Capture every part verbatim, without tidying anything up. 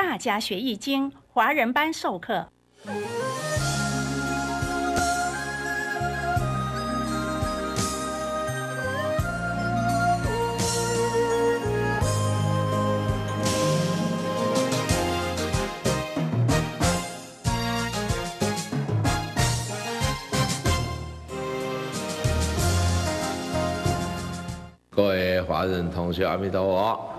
大家学易经华人班授课。 各位华人同学，阿弥陀佛！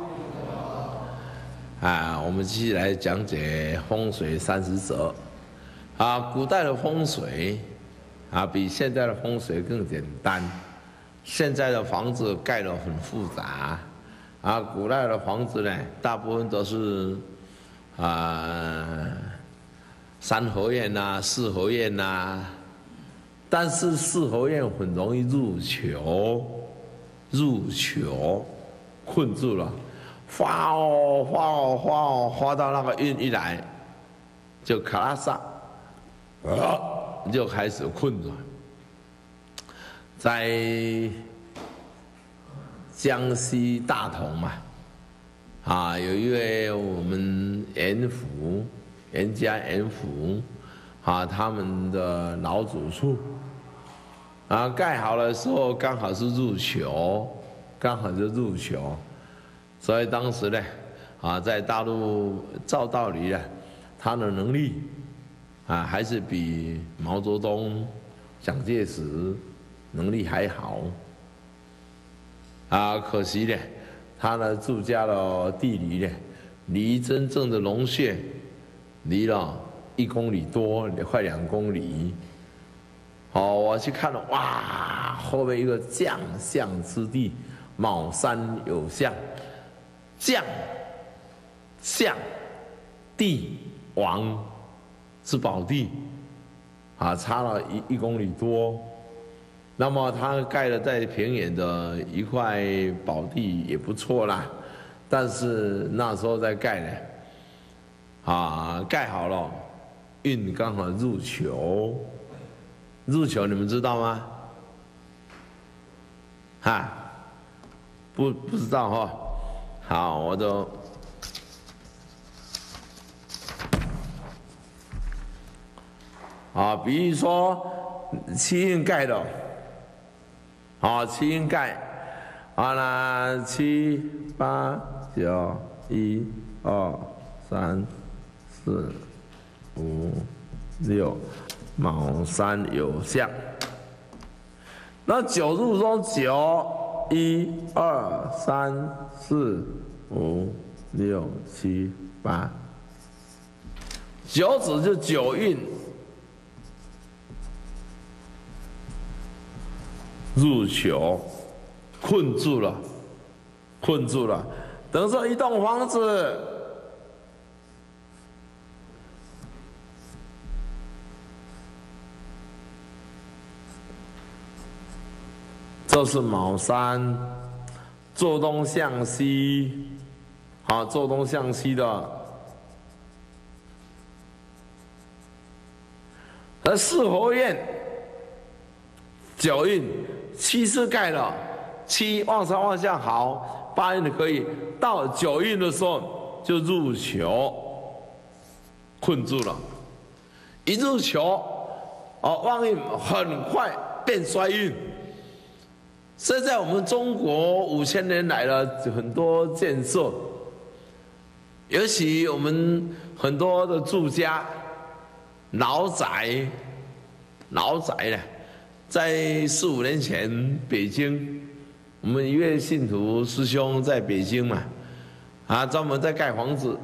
啊，我们继续来讲解风水三十则。啊，古代的风水啊，比现在的风水更简单。现在的房子盖得很复杂，啊，古代的房子呢，大部分都是啊三合院呐、四合院呐，但是四合院很容易入囚。入囚，困住了，花哦花哦花哦花到那个运一来，就卡拉萨，啊，就开始困了。在江西大同嘛，啊，有一位我们严府严家严府，啊，他们的老祖处。啊，盖好的时候刚好是入囚，刚好就入囚，所以当时呢，啊，在大陆照道理呢，他的能力啊还是比毛泽东、蒋介石能力还好。啊，可惜呢，他呢住家的地理呢，离真正的龙穴离了一公里多，快两公里。哦，我去看了，哇，后面一个将相之地，卯山有相，将相地王是宝地，啊，差了一一公里多。那么他盖了在平原的一块宝地也不错啦，但是那时候在盖呢，啊，盖好了，运刚好入囚。入囚你们知道吗？哈，不不知道哈。好，我都啊，比如说七运盖的，啊，七运盖，啊，那七八九一二三四五六。卯山有相，那九入中九一二三四五六七八，九子就九运入囚，困住了，困住了。等于说一栋房子。这是卯山，坐东向西，好，坐东向西的。而四合院，九运，七是盖了，七旺上旺下好，八运的可以，到九运的时候就入囚，困住了。一入囚，哦，旺运很快变衰运。现在我们中国五千年来的很多建设，尤其我们很多的住家、老宅、老宅呢，在四五年前，北京，我们一位信徒师兄在北京嘛，啊，专门在盖房子，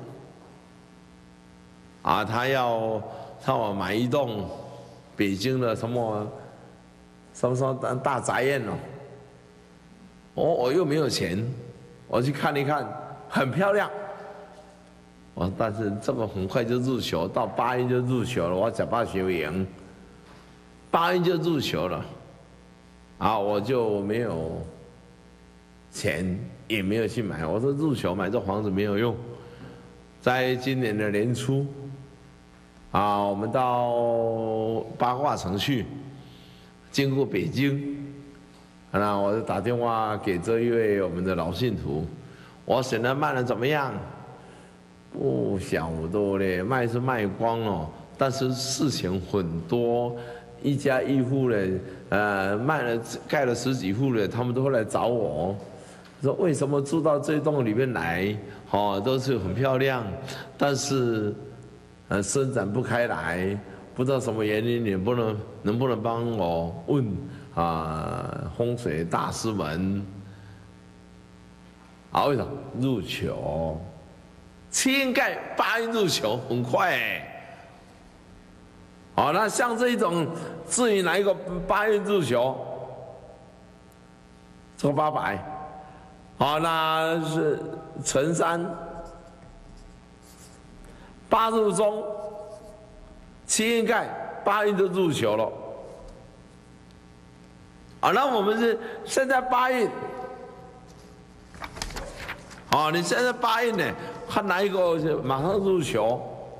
啊，他要他要买一栋北京的什么什么什么大宅院哦。我我又没有钱，我去看一看，很漂亮。我但是这个很快就入囚，到八运就入囚了。我假八学营，八运就入囚了，啊，我就没有钱，也没有去买。我说入囚买这房子没有用。在今年的年初，啊，我们到八卦城去，经过北京。那我就打电话给这一位我们的老信徒，我选的卖的怎么样？ 不晓得嘞，卖是卖光了，但是事情很多，一家一户的，呃，卖了盖了十几户的，他们都会来找我，说为什么住到这栋里面来，哦，都是很漂亮，但是，呃，伸展不开来，不知道什么原因，你不能能不能帮我问啊、呃、风水大师们？啊，为什么入球？七印盖八印入球很快哎。好，那像这一种，至于哪一个八印入球，这个八百，好，那是辰三，八入中，七印盖八印就入球了。好，那我们是现在八印。好，你现在八印呢？看哪一个马上入球？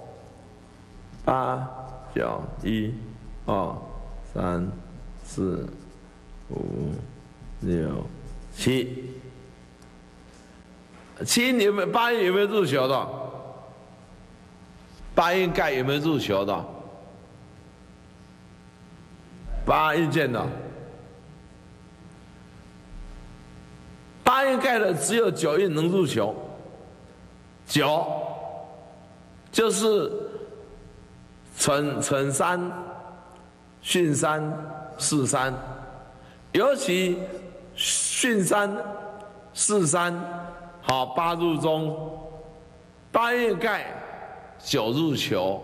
八九一二三四五六七，七印有没有？八印有没有入球的？八印盖有没有入球的？八印见的。八印盖的只有九印能入球，九就是辰辰三、巽三、巳三，尤其巽三、巳三，好八入中，八印盖九入球，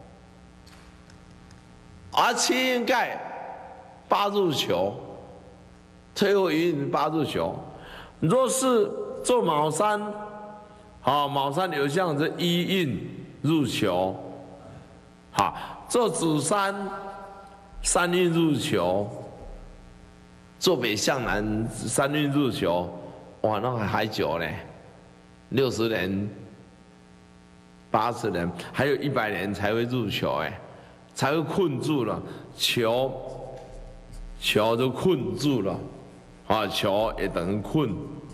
而七印盖八入球，最后一印八入球。若是做卯三，好，卯三有像这一印入球，好，做子三，三印入球，做北向南三印入球，哇，那还久呢，六十年、八十年，还有一百年才会入球，哎，才会困住了球，球就困住了。啊，球也等于困，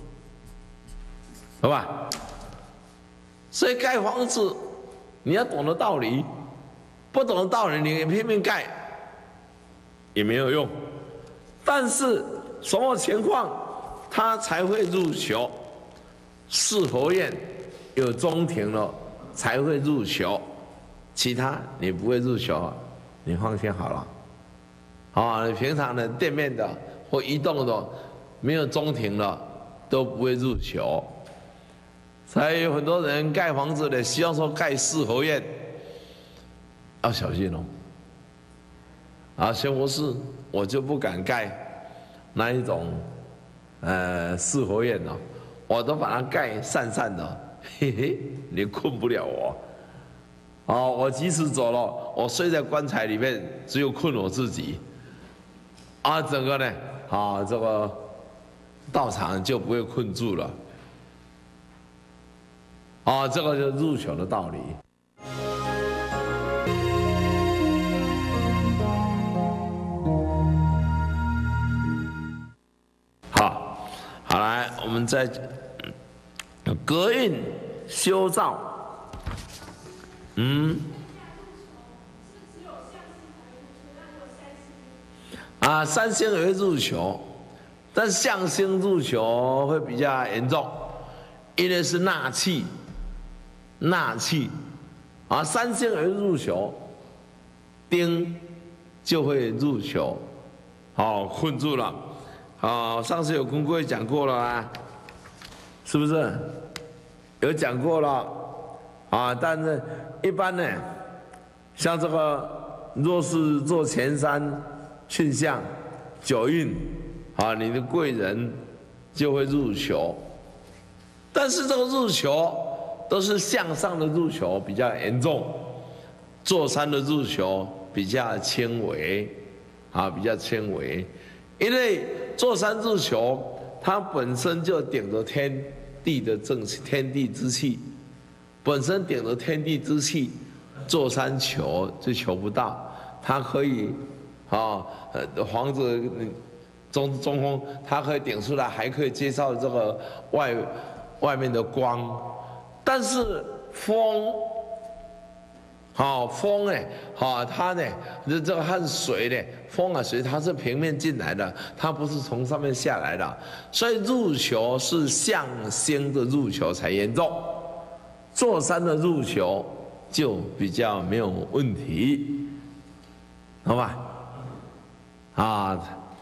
好吧？所以盖房子，你要懂得道理，不懂得道理，你拼命盖也没有用。但是什么情况它才会入球？四合院有中庭了才会入球，其他你不会入球，你放心好了。啊，你平常的店面的。或移动的没有中庭了，都不会入球。所以有很多人盖房子的，希望说盖四合院，要小心哦。啊，像我是我就不敢盖那一种呃四合院了，我都把它盖散散的，嘿嘿，你困不了我。哦，我即使走了，我睡在棺材里面，只有困我自己。啊，整个呢？啊，这个道场就不会困住了。啊，这个就是入球的道理。好，好来，我们再隔运修造，嗯。啊，三星也会入球，但相星入球会比较严重，因为是纳气，纳气，啊，三星也会入球，丁就会入球，好，困住了，好，上次有跟各位讲过了啊，是不是？有讲过了，啊，但是一般呢，像这个若是做前三。巽象九运，啊，你的贵人就会入球，但是这个入球都是向上的入球比较严重，坐山的入球比较轻微，啊，比较轻微，因为坐山入球，它本身就顶着天地的正天地之气，本身顶着天地之气，坐山求就求不到，它可以。啊，呃，房子中中空，它可以顶出来，还可以接受这个外外面的光。但是风，好风哎，好它呢，这这个和水呢，风啊水它是平面进来的，它不是从上面下来的，所以入球是向星的入球才严重，座山的入球就比较没有问题，好吧？啊，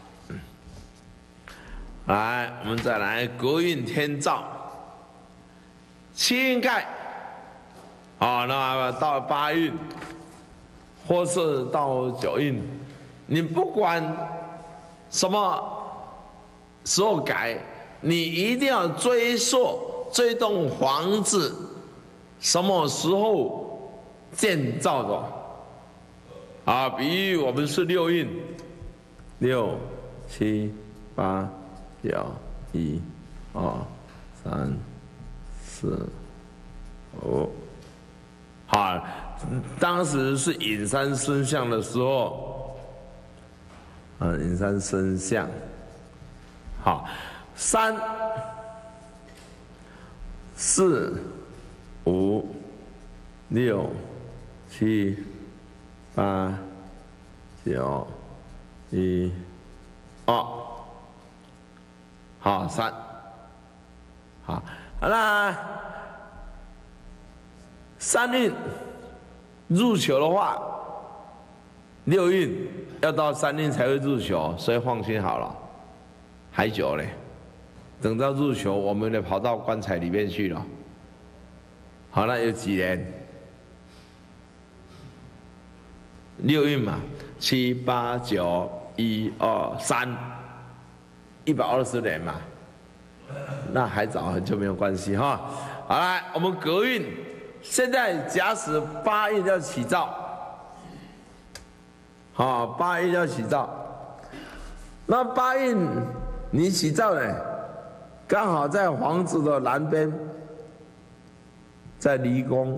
来，我们再来国运天照，七运盖，啊，那到八运，或是到九运，你不管什么时候改，你一定要追溯这栋房子什么时候建造的，啊，比喻我们是六运。六、七、八、九、一、二、三、四、五，好，当时是寅山生相的时候，啊，寅山生相，好，三、四、五、六、七、八、九。一、二，好，三，好，那三运入球的话，六运要到三运才会入球，所以放心好了，还久嘞，等到入球，我们得跑到棺材里面去了。好，那有几年？六运嘛，七、八、九。一二三，一百二十年嘛，那还早，就没有关系哈。好来，我们格运，现在假使八运要起造，好，八运要起造，那八运你起造呢，刚好在房子的南边，在离宫，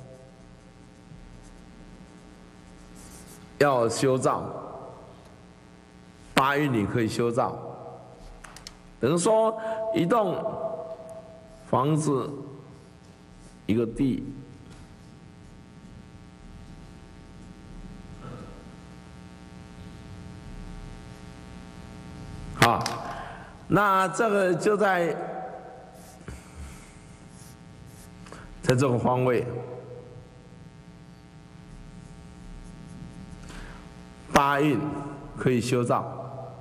要修造。八运你可以修造，等于说一栋房子，一个地，好，那这个就在在这个方位，八运可以修造。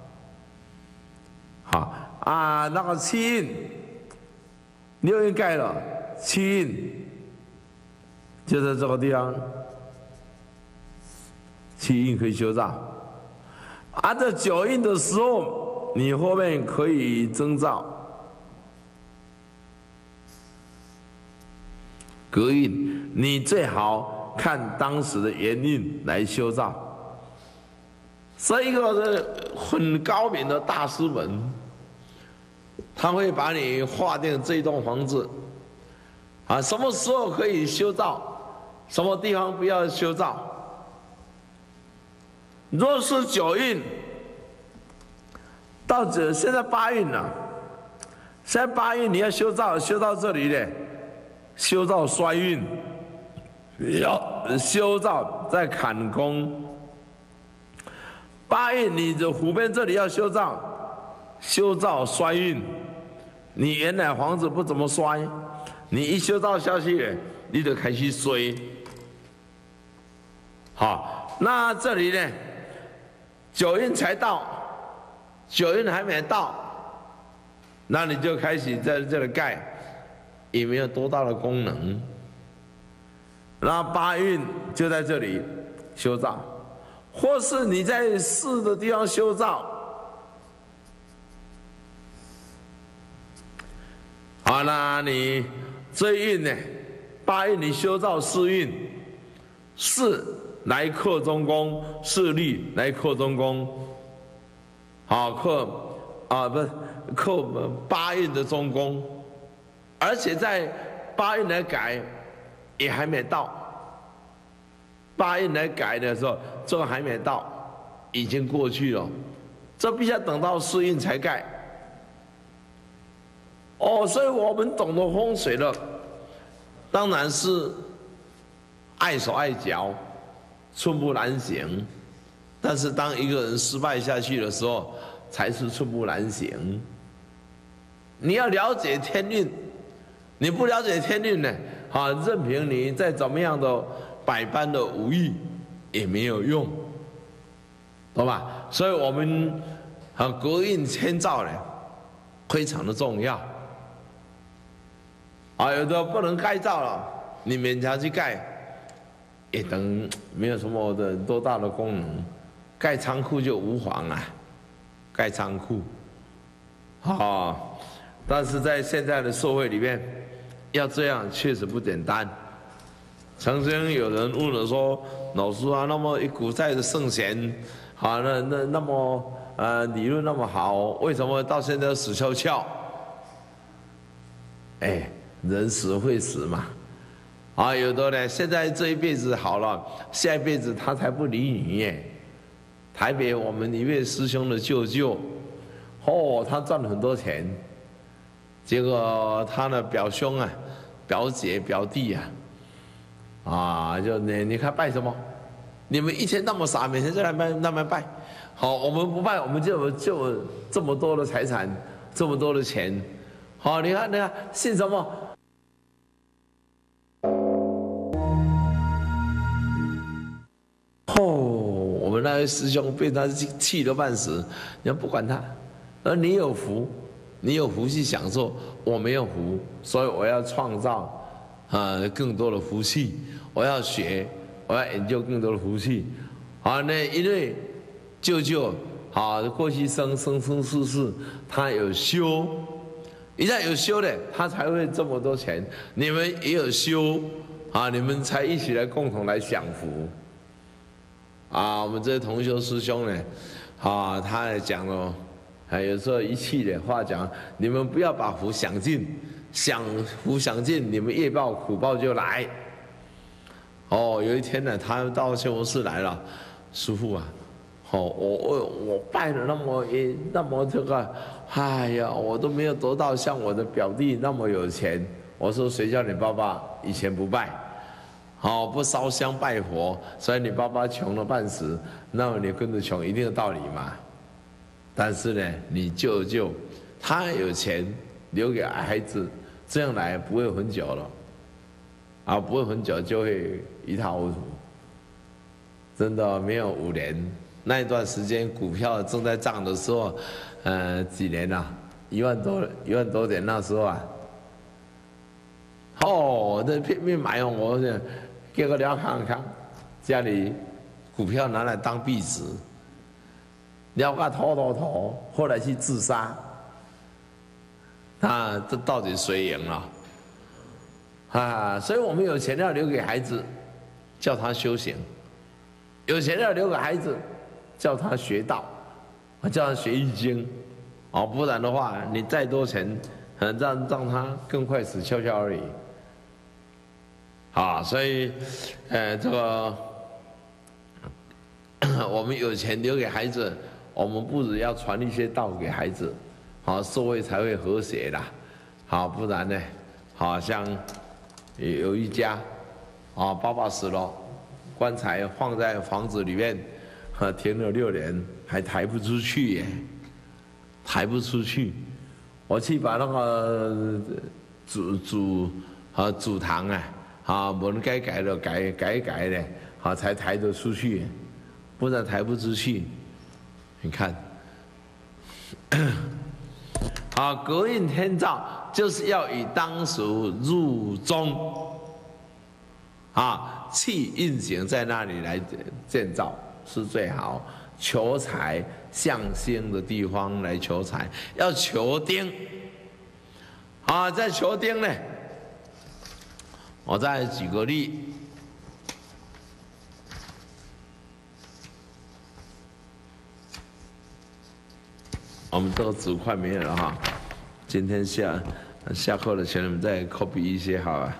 好啊，那个七运，六运盖了，七运就在这个地方，七运可以修造。啊，在九运的时候，你后面可以征造。格运，你最好看当时的元运来修造。所以一个很高明的大师们，他会把你划定这栋房子，啊，什么时候可以修造，什么地方不要修造。若是九运到这，现在八运了，现在八运你要修造，修到这里呢，修造衰运，要修造再坎宫。八运你的湖边这里要修造，修造衰运。你原来房子不怎么衰，你一修造下去，你就开始衰。好，那这里呢，九运才到，九运还没到，那你就开始在这里盖，也没有多大的功能。那八运就在这里修造。或是你在四的地方修造，好，那你这一运呢，八运你修造四运，四来克中宫，四力来克中宫，好克啊不是克八运的中宫，而且在八运来改也还没到。八运来改的时候，这个还没到，已经过去了，这必须要等到四运才盖。哦，所以我们懂得风水了， 当然是碍手碍脚，寸步难行。但是当一个人失败下去的时候，才是寸步难行。你要了解天运，你不了解天运呢，啊，任凭你再怎么样的百般的武艺也没有用，懂吧？所以我们啊，国运天造呢，非常的重要。啊，有的不能盖造了，你勉强去盖，也等没有什么的多大的功能。盖仓库就无妨啊，盖仓库，啊，但是在现在的社会里面，要这样确实不简单。曾经有人问了说：“老师啊，那么一古代的圣贤，啊，那那那么呃理论那么好，为什么到现在死翘翘？”哎，人死会死嘛，啊，有的呢，现在这一辈子好了，下一辈子他才不理你耶。台北我们一位师兄的舅舅，哦，他赚了很多钱，结果他的表兄啊、表姐、表弟啊，啊，就你你看拜什么？你们一天那么傻，每天在那边那边拜，好，我们不拜，我们就有就有这么多的财产，这么多的钱，好，你看你看信什么？哦，我们那位师兄被他气得半死，你要不管他，而你有福，你有福气享受，我没有福，所以我要创造啊更多的福气，我要学，我要研究更多的福气，啊，那因为舅舅啊过去生生生世世他有修，一旦有修的，他才会这么多钱，你们也有修啊，你们才一起来共同来享福。啊，我们这些同修师兄呢，啊，他也讲了，啊，有时候一气的话讲，你们不要把福享尽，享福享尽，你们业报苦报就来。哦，有一天呢，他到修佛寺来了，师父啊，哦，我我我拜了那么一那么这个，哎呀，我都没有得到像我的表弟那么有钱。我说谁叫你爸爸以前不拜？好，不烧香拜佛，所以你爸爸穷了半死，那么你跟着穷一定有道理嘛。但是呢，你舅舅他有钱留给孩子，这样来不会很久了，啊，不会很久就会一塌糊涂。真的没有五年，那一段时间股票正在涨的时候，呃，几年啊，一万多一万多点那时候啊，哦，这拼命买哦，我讲。结果了看看，家里股票拿来当壁纸，了个头头头，后来去自杀。那这到底谁赢了？啊，所以我们有钱要留给孩子，叫他修行；有钱要留给孩子，叫他学道，叫他学易经。哦，不然的话，你再多钱，让让他更快死翘翘而已。啊，所以，呃，这个我们有钱留给孩子，我们不只要传一些道给孩子，好，社会才会和谐啦。好，不然呢，好像有一家，啊，爸爸死了，棺材放在房子里面，啊，停了六年，还抬不出去耶，抬不出去。我去把那个主主啊主堂啊。啊，门该改的改改改的，好才抬得出去，不然抬不出去。你看，啊，国运天造就是要以当属入中，啊，气运行在那里来建造是最好。求财向星的地方来求财，要求丁，啊，在求丁呢。我再举个例，我们这个纸快没有了哈，今天下下课了，请你们再 copy 一些好了。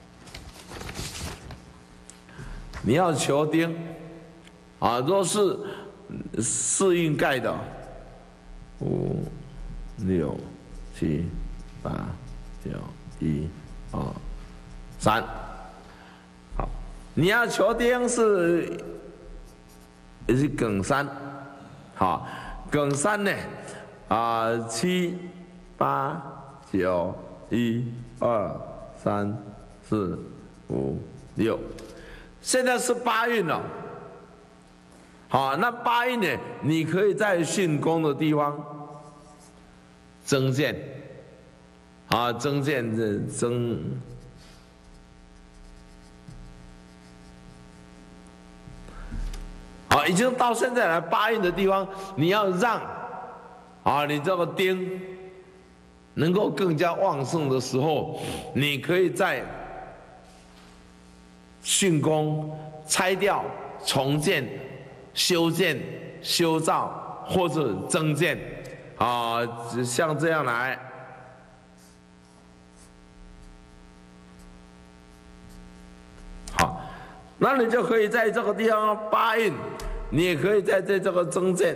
你要求丁啊，若是四运盖的，五、六、七、八、九、一、二。 三。好，你要求丁是也是艮三，好，艮三呢啊七八九一二三四五六，现在是八运了。好，那八运呢，你可以在巽宫的地方增建，啊，增建这增。好，已经到现在来八运的地方，你要让啊，你这个丁能够更加旺盛的时候，你可以在巽宫拆掉、重建、修建、修造或者增建啊，像这样来。好，那你就可以在这个地方八运。你也可以在这这个增建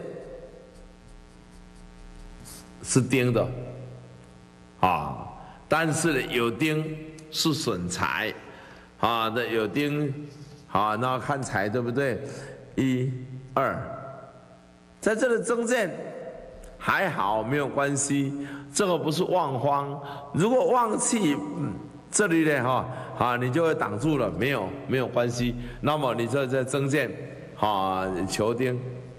是丁的啊，但是呢有丁是损财啊，那有丁啊，那看财对不对？一、二，在这里增建还好没有关系，这个不是旺荒。如果旺气，嗯，这里呢哈啊，你就会挡住了，没有没有关系。那么你就在增建。啊，求丁，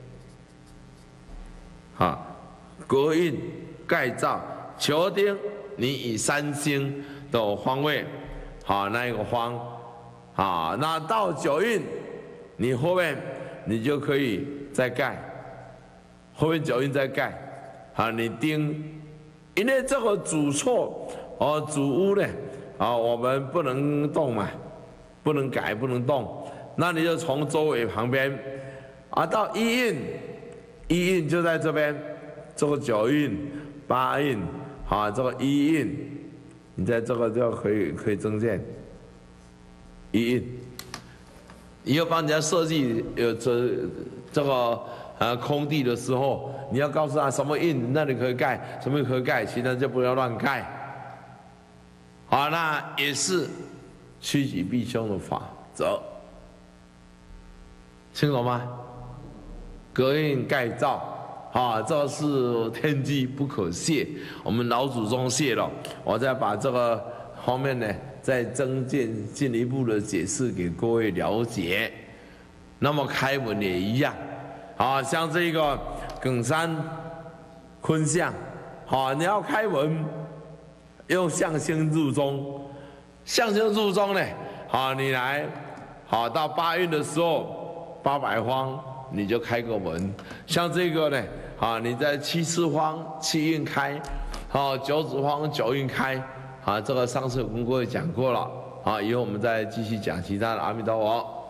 啊，国运盖造求丁，你以三星的方位，啊，那一个方，啊，那到九运，你后面你就可以再盖，后面九运再盖，啊，你丁，因为这个主错，哦，主屋呢，啊，我们不能动嘛，不能改，不能动。那你就从周围旁边，啊，到一运，一运就在这边，这个九运、八运，啊，这个一运，你在这个就可以可以增建一运。以后帮人家设计有这这个呃空地的时候，你要告诉他什么运那里可以盖，什么可以盖，其他就不要乱盖。好，那也是趋吉避凶的法则。清楚吗？格运盖造，啊，这是天机不可泄，我们老祖宗泄了，我再把这个后面呢，再增进进一步的解释给各位了解。那么开文也一样，啊，像这个艮山坤象，好，你要开文，用象星入中，象星入中呢，好，你来，好，到八运的时候。八百方你就开个门，像这个呢，啊，你在七次方七运开，啊，九子方九运开，啊，这个上次跟各位讲过了，啊，以后我们再继续讲其他的。阿弥陀佛。